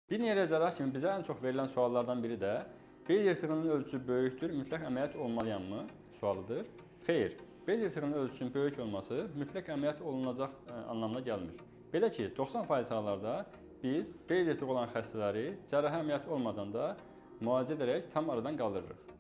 Bir niyələ cərrah kimi bizə ən çox verilən suallardan biri də bel yırtığının ölçüsü böyükdür, mütləq əməliyyat olmalıyammı sualıdır. Xeyr, bel yırtığının ölçüsünün böyük olması mütləq əməliyyat olunacaq anlamına gəlmir. Belə ki, 90% hallarda biz bel yırtığı olan xəstələri cərrahi əməliyyat olmadan da müalicə edərək tam aradan qaldırırıq.